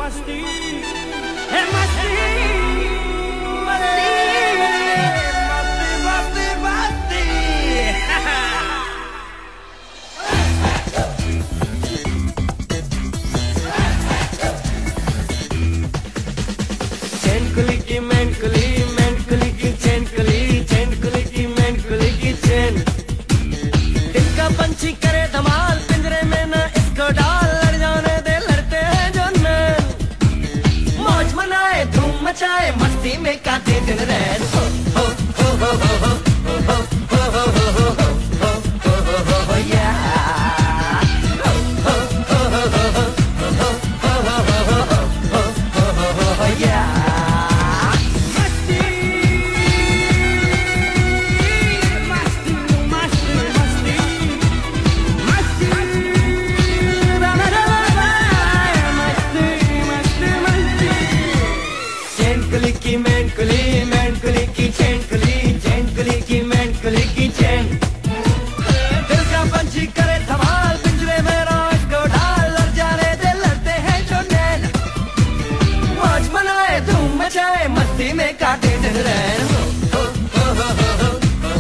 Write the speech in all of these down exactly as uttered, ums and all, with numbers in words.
मस्ती है मस्ती मस्ती मस्ती मस्ती मस्ती चैन कुली की मैन कुली मैन कुली की चैन कुली चैन कुली की मैन कुली की चैन दिल का पंछी करे धमाल पिंजरे में न इसको डाल लड़ जाने दे लड़ते हैं जो नैन मौज मनाए धूम मचाए मस्ती में काटे दिन रैन हो हो हो हो हो हो हो हो हो हो हो हो हो हो हो या हो हो हो हो हो हो हो हो हो हो हो हो या की मैन कुली मैन कुली की चैन कुली चैन कुली की मैन कुली की चैन दिल का पंछी करे धमाल पिंजरे में रोज को डाल लड़ जाने दे लड़ते हैं जो नैन मौज मनाए धूम मचाए मस्ती में काटे दिन रैन हो हो हो हो हो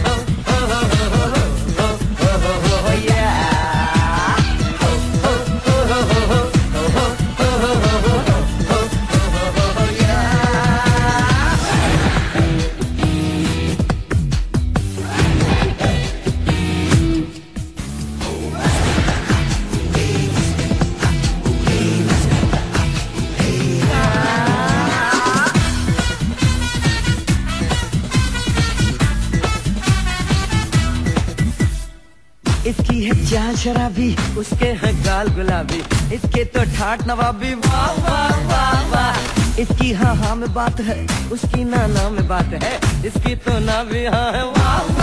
इसकी है चाल शराबी उसके है गाल गुलाबी इसके तो ठाट नवाबी वाह वाह वाह वाह इसकी हाँ हाँ में बात है उसकी ना ना में बात है इसकी तो ना भी हाँ है वाह